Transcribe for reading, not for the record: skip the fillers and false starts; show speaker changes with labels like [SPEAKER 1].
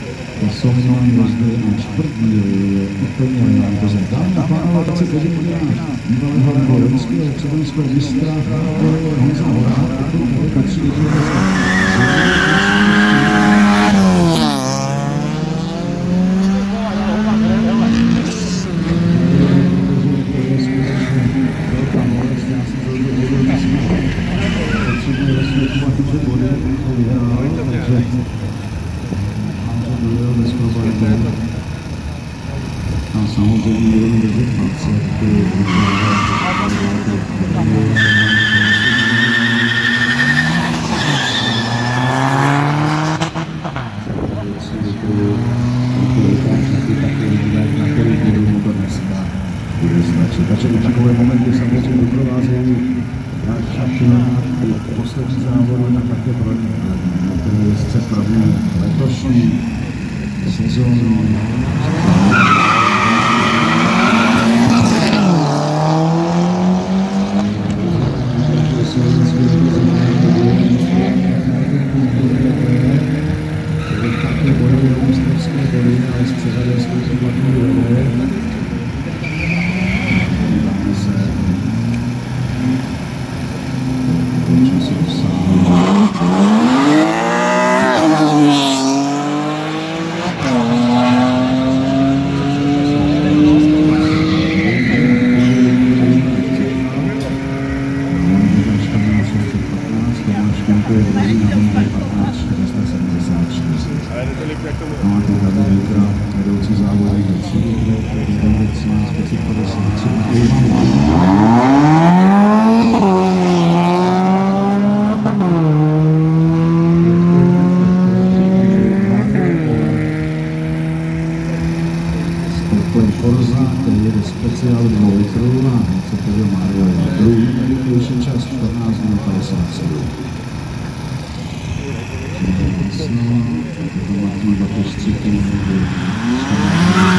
[SPEAKER 1] Posouvaný rozdíl na čtvrtý je úplně nahoře. Dámy a pánové, tak se podívejte na bývalého nebo loňského předanského mistra Honza Horáka, který patří do a samozřejmě budeme držet palce, takže i takové momenty samozřejmě doprovázejí náš šampionát poslední závod na také pro některé jezdce první letošní sezónu. Také bojové mistrovské body, ale s přeřadelskou sobotní vede. Díváme se do času sálu. Máte tady Vítra, vedoucí závodník do 3 Forza, který jede speciál 2 litrů a Cepelio Mario je druhý nejrychlejší čas 14 minut 57. Jasno, to má tím 24 minut.